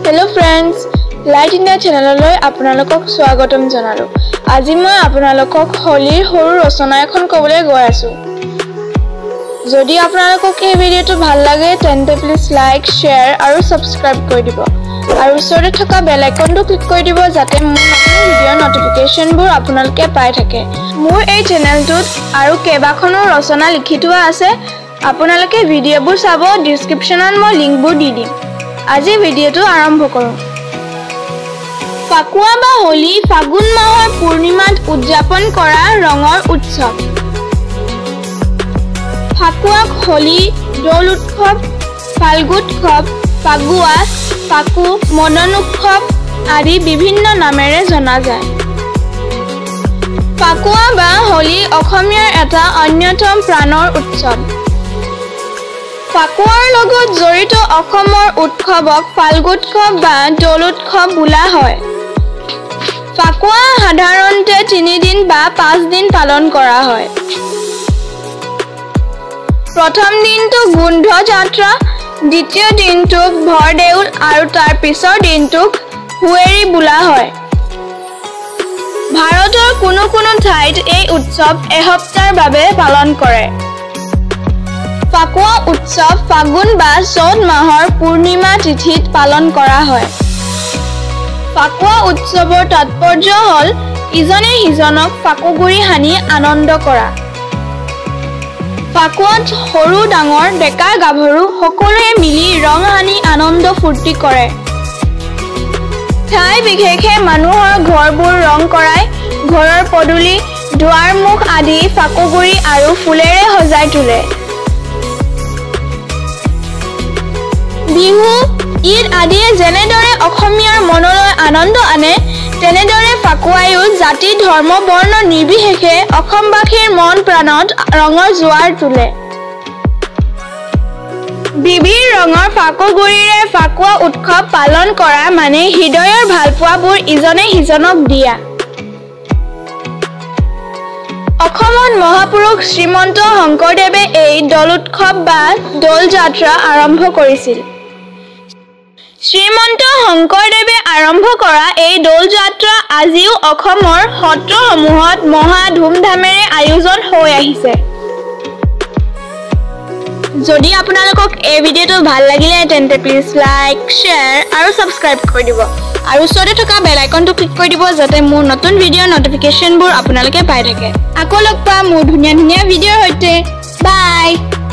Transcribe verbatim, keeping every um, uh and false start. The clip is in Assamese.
Hello friends, Light India channel লৈ আপোনালোকক স্বাগতম জনালো। আজি মই আপোনালোকক হোলিৰ সৰু ৰচনা এখন ক'বলৈ গৈ আছো। যদি আপোনালোকক এই ভিডিঅটো ভাল লাগে তেন্তে প্লিজ লাইক, শেয়াৰ আৰু সাবস্ক্ৰাইব কৰি দিব। আৰু ওচৰতে থকা বেল আইকনটো ক্লিক কৰি দিব যাতে মোৰ নতুন ভিডিঅ'ৰ নটিফিকেশনবোৰ আপোনালোকে পাই থাকে। মোৰ এই চেনেলটোত আৰু কেইবাখনো ৰচনা লিখি থোৱা আছে। আপোনালোকে ভিডিঅ'বোৰ চাব, ডেসক্ৰিপচনত মই লিংকবোৰ দি দিম। আজি ভিডিঅ'টো আৰম্ভ কৰোঁ। ফাকুৱা বা হোলি ফাগুন মাহৰ পূৰ্ণিমাত উদযাপন কৰা ৰঙৰ উৎসৱ। ফাকুৱাক হোলি, দোল উৎসৱ, ফাল্গুৎসৱ, ফাগুৱা, ফাকু, মদন উৎসৱ আদি বিভিন্ন নামেৰে জনা যায়। ফাকুৱা বা হোলি অসমীয়াৰ এটা অন্যতম প্ৰাণৰ উৎসৱ। ফাকুৱাৰ লগত জড়িত অসমৰ উৎসৱক ফাল্গুৎসৱ বা দোল উৎসৱ বোলা হয়। ফাকুৱা সাধাৰণতে তিনিদিন বা পাঁচ দিন পালন কৰা হয়। প্ৰথম দিনটো গোন্ধ যাত্ৰা, দ্বিতীয় দিনটোক ভৰদেউল আৰু তাৰ পিছৰ দিনটোক হুঁৱেৰী বোলা হয়। ভাৰতৰ কোনো কোনো ঠাইত এই উৎসৱ এসপ্তাহৰ বাবে পালন কৰে। ফাকুৱা উৎসৱ ফাগুন বা চ'ত মাহৰ পূৰ্ণিমা তিথিত পালন কৰা হয়। ফাকুৱা উৎসৱৰ তাৎপৰ্য হ'ল ইজনে সিজনক ফাকুগুৰি সানি আনন্দ কৰা। ফাকুৱাত সৰু ডাঙৰ ডেকা গাভৰু সকলোৱে মিলি ৰং সানি আনন্দ ফূৰ্তি কৰে। ঠাই বিশেষে মানুহৰ ঘৰবোৰ ৰং কৰাই ঘৰৰ পদূলি, দুৱাৰ মুখ আদি ফাকুগুৰি আৰু ফুলেৰে সজাই তোলে। বিহু, ঈদ আদিয়ে যেনেদৰে অসমীয়াৰ মনলৈ আনন্দ আনে, তেনেদৰে ফাকুৱাইও জাতি, ধৰ্ম, বৰ্ণ নিৰ্বিশেষে অসমবাসীৰ মন প্ৰাণত ৰঙৰ জোৱাৰ তোলে। বিবিধ ৰঙৰ ফাকুগুৰিৰে ফাকুৱা উৎসৱ পালন কৰা মানে হৃদয়ৰ ভালপোৱাবোৰ ইজনে সিজনক দিয়া। অসমত মহাপুৰুষ শ্ৰীমন্ত শংকৰদেৱে এই দোল উৎসৱ বা দোল যাত্ৰা আৰম্ভ কৰিছিল। শ্ৰীমন্ত শংকৰদেৱে আৰম্ভ কৰা এই দোল যাত্ৰা আজিও অসমৰ সত্ৰসমূহত মহা ধুমধামেৰে আয়োজন হৈ আহিছে। যদি আপোনালোকক এই ভিডিঅ'টো ভাল লাগিলে তেন্তে প্লিজ লাইক, শ্বেয়াৰ আৰু সাবস্ক্ৰাইব কৰি দিব। আৰু ওচৰতে থকা বেল আইকনটো ক্লিক কৰি দিব যাতে মোৰ নতুন ভিডিঅ'ৰ নটিফিকেশনবোৰ আপোনালোকে পাই থাকে। আকৌ লগ পাম মোৰ ধুনীয়া ধুনীয়া ভিডিঅ'ৰ সৈতে। বাই।